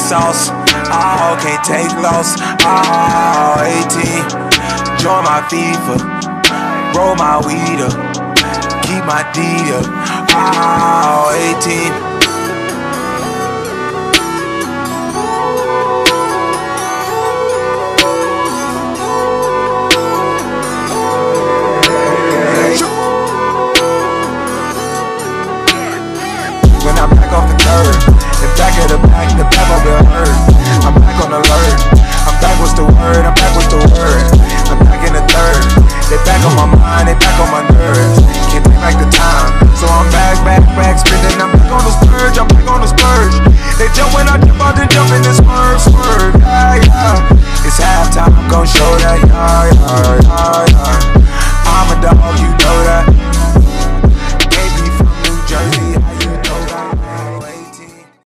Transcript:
sauce. Oh, can't take loss. Oh, 18. Join my FIFA. Roll my weed up. Keep my D up. Oh, 18. When I'm back off the curb, and back of the back of the hurt. I'm back on alert. I'm back, what's the word? I'm back, what's the word? I'm back in the third. They back on my mind, they back on my nerves. Can't take back the time, so I'm back, spinning. I'm back on the splurge, I'm back on the splurge. They jump when I jump out, then jump in this swerve.